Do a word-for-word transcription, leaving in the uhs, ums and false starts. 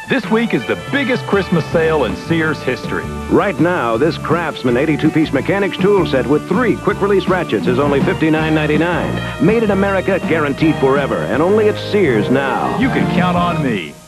This week is the biggest Christmas sale in Sears history. Right now, this Craftsman eighty-two piece mechanics tool set with three quick-release ratchets is only fifty-nine ninety-nine. Made in America, guaranteed forever, and only at Sears now. You can count on me.